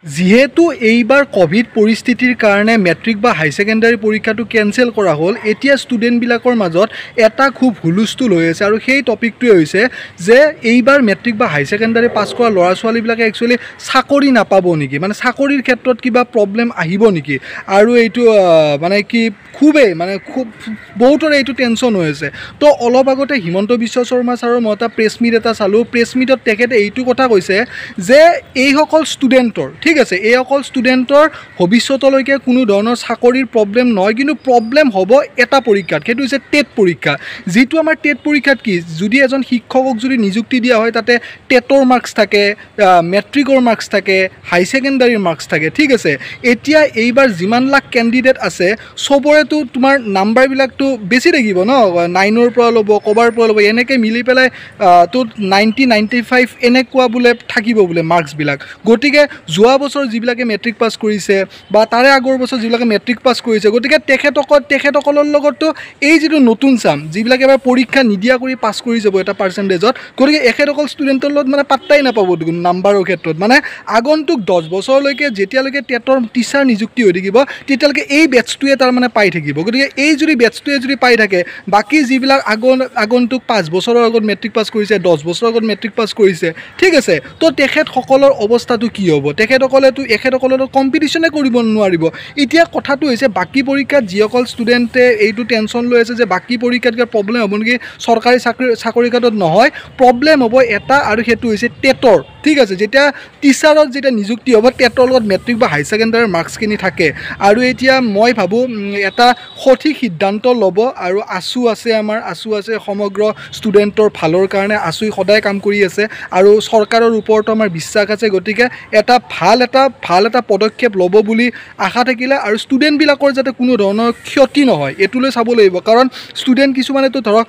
যেহেতু এইবাৰ কোভিড পৰিস্থিতিৰ কাৰণে মেট্ৰিক বা হাই সেকেন্ডাৰী পৰীক্ষাটো কেনসেল কৰা হ'ল এতিয়া ষ্টুডেন্ট বিলাকৰ মাজত এটা খুব হুলস্থুল হৈ আছে আৰু সেই টপিকটোৱে হৈছে যে এইবাৰ মেট্ৰিক বা হাই সেকেন্ডাৰী পাছ কৰা ল'ৰা ছোৱালী বিলাকে একচুয়ালি চাকৰি নাপাব নেকি মানে চাকৰিৰ ক্ষেত্ৰত কিবা প্ৰবলেম আহিব নেকি আৰু এইটো মানে কি খুবেই মানে খুব বহুতৰ এইটো টেনশন হৈ আছে তো অলপ আগতে হিমন্ত বিশ্ব শৰ্মা ছাৰৰ মটা প্ৰেছ মিট এটা চালো প্ৰেছ মিটত তেখেতে এইটো কথা কৈছে যে এই সকল ষ্টুডেন্টৰ ঠিক আছে এই অকল ষ্টুডেন্টৰ ভৱিষ্যতলৈকে কোনো ধৰণৰ চাকৰিৰ প্ৰবলেম নহয় কিন্তু প্ৰবলেম হ'ব এটা পৰীক্ষাত সেইটো হৈছে টেট পৰীক্ষা যেটো আমাৰ টেট পৰীক্ষাত কি যদি এজন শিক্ষকক যদি নিযুক্তি দিয়া হয় তাতে টেটৰ মাৰ্কস থাকে মেট্ৰিকৰ মাৰ্কস থাকে হাই সেকেন্ডাৰীৰ মাৰ্কস থাকে ঠিক আছে এতিয়া এইবাৰ যিমান লাখ ক্যান্ডিডেট আছে সবৰেটো তোমাৰ নাম্বাৰ বিলাকটো বেছি থাকিব ন 9 ৰ পৰা ল'ব কভাৰ পৰা ল'ব এনেকৈ মিলি পেলাই তো 90 95 এনেকুৱা বুলে থাকিব বুলে মাৰ্কস বিলাক গটিকে যোৱা বছৰ যিবিলাকে মেট্ৰিক পাস কৰিছে বা তাৰে আগৰ বছৰ যিবিলাকে মেট্ৰিক পাস কৰিছে গটিকে তেখেতসকলৰ লগতো এই যেটো নতুন চাম যিবিলাকে এবাৰ পৰীক্ষা নিদিয়া কৰি পাস কৰি যাব এটা পাৰ্চেন্টেজত গটিকে এখেতসকল ষ্টুডেন্টৰ লগত মানে পাত্তাই নাপাব নাম্বাৰৰ ক্ষেত্ৰত মানে আগন্তুক 10 বছৰলৈকে যেতিয়ালৈকে টেটৰ টিচাৰ নিযুক্তি হৈ থাকিব তেতিয়ালৈকে এই বেচটোৱে তাৰ মানে পাই থাকিব গটিকে এই যদি বেচটোৱে যদি পাই থাকে বাকি যিবিলাক আগন্তুক 5 বছৰৰ আগত মেট্ৰিক পাস কৰিছে 10 বছৰৰ আগত মেট্ৰিক পাস কৰিছে ঠিক আছে তো তেখেতসকলৰ অৱস্থাটো কি হ'ব তেখেতসকলেতো কম্পিটিশনে কৰিব নোৱাৰিব এতিয়া কথাটো হৈছে বাকি পৰীক্ষাত যিসকল ষ্টুডেন্টে এইটো টেনশন লৈ আছে যে বাকি পৰীক্ষাত কি প্ৰবলেম হ'ব নেকি চৰকাৰী চাকৰি কাটত নহয় প্ৰবলেম হ'ব এটা আৰু হেতু হৈছে টেটৰ ঠিক আছে যেতিয়া টিচাৰত যেতিয়া নিযুক্তি হ'ব টেটৰ লগত মেট্ৰিক বা হাই সেকেন্ডাৰীৰ মাৰ্কস কিনি থাকে আৰু এতিয়া মই ভাবো এটা সঠিক সিদ্ধান্ত ল'ব আৰু আসু আছে আমাৰ আসু আছে সমগ্ৰ ষ্টুডেন্টৰ ভালৰ কাৰণে আসুই সদায় কাম কৰি আছে আৰু চৰকাৰৰ ওপৰত আমাৰ বিশ্বাস আছে গতিকে এটা ভাল এটা পদক্ষেপ ল'ব বুলি আশা থাকিলে আৰু ষ্টুডেন্ট বিলাকৰ যাতে কোনো ধৰণৰ ক্ষতি নহয় এটুলৈ চাব লাগিব কাৰণ ষ্টুডেন্ট কিছুমানেতো ধৰক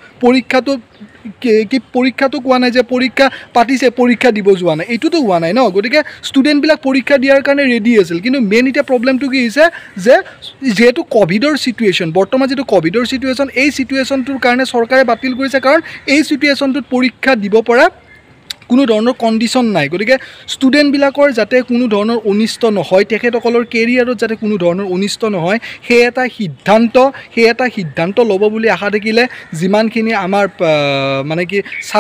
পৰীক্ষাটো কোৱা নাই যে পৰীক্ষা পাতিছে পৰীক্ষা দিব যোৱা নাই এইটোতো হোৱা নাই ন গতিকে ষ্টুডেন্ট বিলাক পৰীক্ষা দিয়াৰ কাৰণে ৰেডি আছিল কিন্তু মেইন এটা প্ৰবলেমটো কি হৈছে যে যেহেতু কোভিডৰ সিচুৱেচন বৰ্তমান যেটো কোভিডৰ সিচুৱেচন এই সিচুৱেচনটোৰ কাৰণে চৰকাৰে বাতিল কৰিছে কাৰণ এই সিচুৱেচনটোত পৰীক্ষা দিব পৰা কোনো ধৰণৰ কন্ডিশন নাই গতিকে ষ্টুডেন্ট বিলাকৰ যাতে কোনো ধৰণৰ অনিষ্ট নহয় তেখেতসকলৰ কেৰিয়াৰত যাতে কোনো ধৰণৰ অনিষ্ট নহয় হে এটা সিদ্ধান্ত ল'ব বুলি আশা থাকিলে যিমানখিনি আমাৰ মানে কি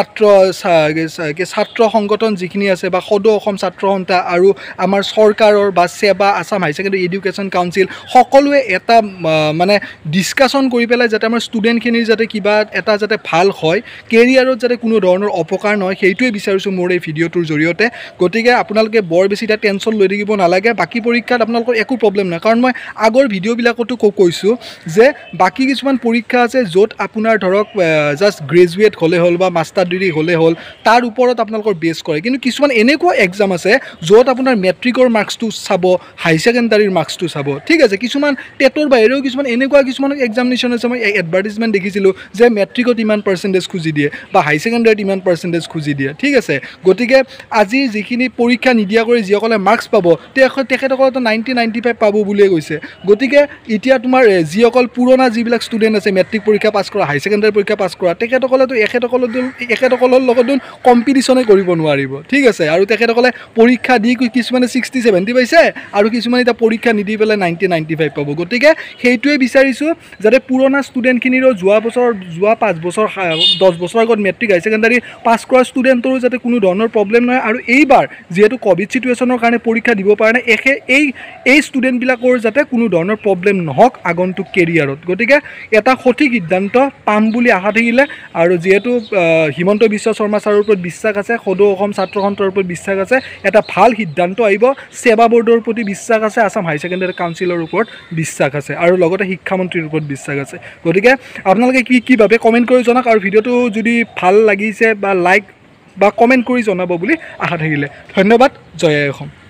ছাত্ৰ সংগঠন যিখিনি আছে বা সদৌ অসম ছাত্ৰ সন্থা আৰু আমাৰ চৰকাৰৰ বা সেবা Assam high secondary education council সকলোৱে এটা মানে ডিসকাশন কৰি পেলাই যাতে আমাৰ ষ্টুডেন্টখিনিৰ যাতে কিবা এটা যাতে ভাল হয় কেৰিয়াৰত যাতে কোনো ধৰণৰ অপকাৰ নহয় সেইটোৱে মোৰ এই ভিডিওটোৰ জৰিয়তে গতিকে আপোনালোকে বৰ বেছি এটা টেনশন লৈ থাকিব নালাগে বাকি পৰীক্ষাত আপোনালোকৰ একো প্ৰবলেম নাই কাৰণ মই আগৰ ভিডিওবিলাকতো কৈছো যে বাকি কিছুমান পৰীক্ষা আছে য'ত আপোনাৰ ধৰক জাস্ট গ্ৰেজুৱেট হ'লে হ'ল বা মাষ্টাৰ ডিগ্ৰী হ'লে হ'ল তাৰ ওপৰত আপোনালোকৰ বেছ কৰে কিন্তু কিছুমান এনেকুৱা এক্সাম আছে য'ত আপোনাৰ মেট্ৰিকৰ মাৰ্কসটো চাব হাই সেকেন্ডাৰীৰ মাৰ্কসটো চাব ঠিক আছে কিছুমান টেটৰ বাহিৰেও কিছুমান এনেকুৱা কিছুমান এক্সামিনেশ্যন আছে মই এডভাৰটাইজমেন্ট দেখিছিলোঁ যে মেট্ৰিকত ইমান পাৰ্চেন্টেজ খুজি দিয়ে বা হাই সেকেন্ডাৰীত ইমান পাৰ্চেন্টেজ খুজি দিয়ে ঠিক আছে গতিকে আজি যিখিনি পৰীক্ষা নিদিয়া কৰি যিসকলে মাৰ্কস পাব তেখেতসকলেতো 90 95 পাব বুলিয়ে কৈছে গতিকে এতিয়া তোমাৰ যিসকল পুৰণা যিবিলাক ষ্টুডেন্ট আছে মেট্ৰিক পৰীক্ষা পাছ কৰা হাই সেকেন্ডাৰী পৰীক্ষা পাছ কৰা তেখেতসকলেতো এখেতসকলৰ লগত কম্পিটিশনে কৰিব নোৱাৰিব ঠিক আছে আৰু তেখেতসকলে পৰীক্ষা দি কিছুমানে 60 70 পাইছে আৰু কিছুমানে এটা পৰীক্ষা নিদি পেলাই 90 95 পাব গতিকে সেইটোৱে বিচাৰিছো যাতে পুৰণা ষ্টুডেন্টখিনিৰো যোৱা 5 বছৰ 10 বছৰ আগত মেট্ৰিক হাই সেকেন্ডাৰী পাছ কৰা ষ্টুডেন্টৰো যাতে কোনো ধৰণৰ প্ৰবলেম নহয় আৰু এইবাৰ যেহেতু কোভিড সিচুৱেচনৰ কাৰণে পৰীক্ষা দিব পৰা নাই এই ষ্টুডেন্ট বিলাকৰ যাতে কোনো ধৰণৰ প্ৰবলেম নহওক আগন্তুক কেৰিয়াৰত গতিকে এটা সঠিক সিদ্ধান্ত পাম বুলি আশা থাকিলে আৰু যেহেতু হিমন্ত বিশ্ব শৰ্মা ছাৰৰ ওপৰত বিশ্বাস আছে সদৌ অসম ছাত্ৰ সন্থাৰ ওপৰত বিশ্বাস আছে এটা ভাল সিদ্ধান্ত আহিব সেৱা বৰ্ডৰ প্ৰতি বিশ্বাস আছে আসাম হাই সেকেন্ডাৰী কাউন্সিলৰ ওপৰত বিশ্বাস আছে আৰু লগতে শিক্ষামন্ত্ৰীৰ ওপৰত বিশ্বাস আছে গতিকে আপোনালোকে কি ভাবে কমেন্ট কৰি জনাওক আৰু ভিডিওটো যদি ভাল লাগিছে বা লাইক বা কমেন্ট কৰি জনাব বুলি আশা থাকিলে ধন্যবাদ জয় অসম।